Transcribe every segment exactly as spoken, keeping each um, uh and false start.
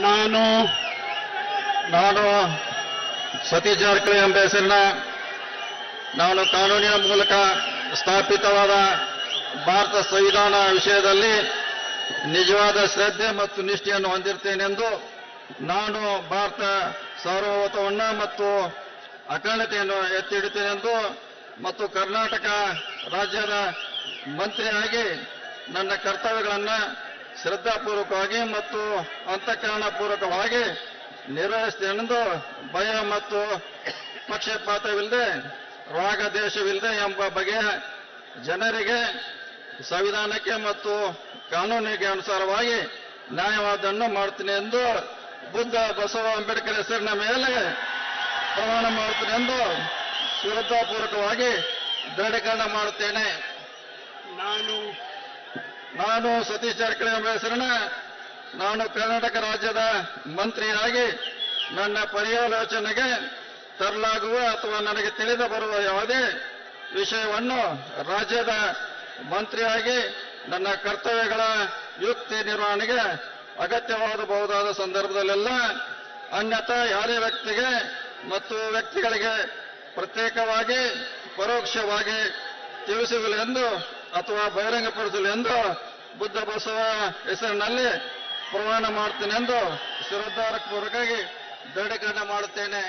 ನಾನು ನಾನು ಸತೀಶ್ ಜಾರಕಿಹೊಳಿ ಎಂಬ ಹೆಸರಿನ ನಾನು ಕಾನೂನಿನ ಮೂಲಕ ಸ್ಥಾಪಿತವಾದ ಭಾರತ ಸಂವಿಧಾನ ವಿಷಯದಲ್ಲಿ ನಿಜವಾದ ಶ್ರದ್ಧೆ ಮತ್ತು ನಿಷ್ಠೆಯನ್ನು ಹೊಂದಿರುತ್ತೇನೆಂದು ನಾನು ಭಾರತ ಸಾರ್ವಭೌಮತ್ವವನ್ನು ಮತ್ತು ಅಖಂಡತೆಯನ್ನು ಎತ್ತಿ ಹಿಡಿತೇನೆಂದು ಮತ್ತು ಕರ್ನಾಟಕ ರಾಜ್ಯದ ಮಂತ್ರಿಯಾಗಿ ನನ್ನ ಕರ್ತವ್ಯಗಳನ್ನು ಶ್ರದ್ಧಾಪೂರ್ವಕವಾಗಿ ಮತ್ತು ಅಂತಃಕರಣಪೂರ್ವಕವಾಗಿ ನಿರ್ವಹಿಸುತ್ತೇನೆಂದು ಭಯ ಮತ್ತು ಪಕ್ಷಪಾತವಿಲ್ಲದೆ ರಾಗದ್ವೇಷವಿಲ್ಲದೆ ಎಂಬ ಬಗೆಯ ಜನರಿಗೆ ಸಂವಿಧಾನಕ್ಕೆ ಮತ್ತು ಕಾನೂನಿಗೆ ಅನುಸಾರವಾಗಿ ನ್ಯಾಯವಾದವನ್ನು ಮಾಡುತ್ತೇನೆ ಎಂದು ಬುದ್ಧ ಬಸವ ಅಂಬೇಡ್ಕರ್ ಹೆಸರಿನ ಮೇಲೆ ಪ್ರಮಾಣ ಮಾಡುತ್ತೇನೆ ಎಂದು ಶ್ರದ್ಧಾಪೂರ್ವಕವಾಗಿ ದೃಢೀಕರಣ ಮಾಡುತ್ತೇನೆ. ನಾನು ನಾನು ಸತೀಶ್ ಜಾರಕಿಹೊಳಿ ಎಂಬ ಹೆಸರಿನ ನಾನು ಕರ್ನಾಟಕ ರಾಜ್ಯದ ಮಂತ್ರಿಯಾಗಿ ನನ್ನ ಪರ್ಯಾಲೋಚನೆಗೆ ತರಲಾಗುವ ಅಥವಾ ನನಗೆ ತಿಳಿದು ಬರುವ ಯಾವುದೇ ವಿಷಯವನ್ನು ರಾಜ್ಯದ ಮಂತ್ರಿಯಾಗಿ ನನ್ನ ಕರ್ತವ್ಯಗಳ ಯುಕ್ತಿ ನಿರ್ವಹಣೆಗೆ ಅಗತ್ಯವಾಗಬಹುದಾದ ಸಂದರ್ಭದಲ್ಲೆಲ್ಲ ಅನ್ಯಥಾ ಯಾರೇ ವ್ಯಕ್ತಿಗೆ ಮತ್ತು ವ್ಯಕ್ತಿಗಳಿಗೆ ಪ್ರತ್ಯೇಕವಾಗಿ ಪರೋಕ್ಷವಾಗಿ ತಿಳಿಸುವುದಿಲ್ಲ ಅಥವಾ ಬಹಿರಂಗಪಡಿಸಲೆಂದು ಬುದ್ಧ ಬಸವ ಹೆಸರಿನಲ್ಲಿ ಪ್ರಮಾಣ ಮಾಡ್ತೇನೆ ಎಂದು ಶ್ರದ್ಧಾಪೂರ್ವಕವಾಗಿ ದೃಢೀಕರಣ ಮಾಡುತ್ತೇನೆ.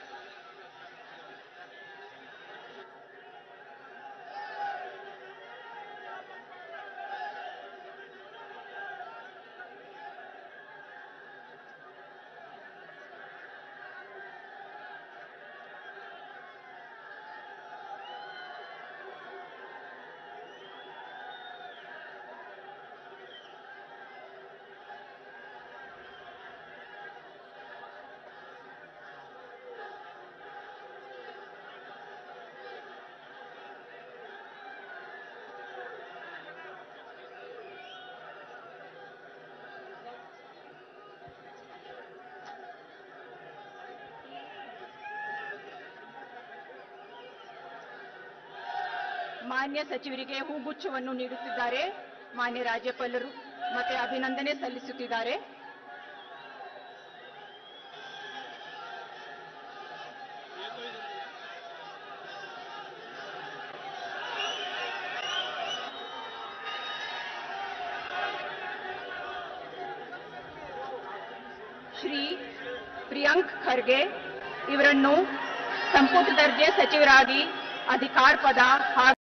ಮಾನ್ಯ ಸಚಿವರಿಗೆ ಹೂಗುಚ್ಛವನ್ನು ನೀಡುತ್ತಿದ್ದಾರೆ. ಮಾನ್ಯ ರಾಜ್ಯಪಾಲರು ಮತ್ತೆ ಅಭಿನಂದನೆ ಸಲ್ಲಿಸುತ್ತಿದ್ದಾರೆ. ಶ್ರೀ ಪ್ರಿಯಾಂಕ್ ಖರ್ಗೆ ಇವರನ್ನು ಸಂಪುಟ ದರ್ಜೆ ಸಚಿವರಾಗಿ ಅಧಿಕಾರ ಪದ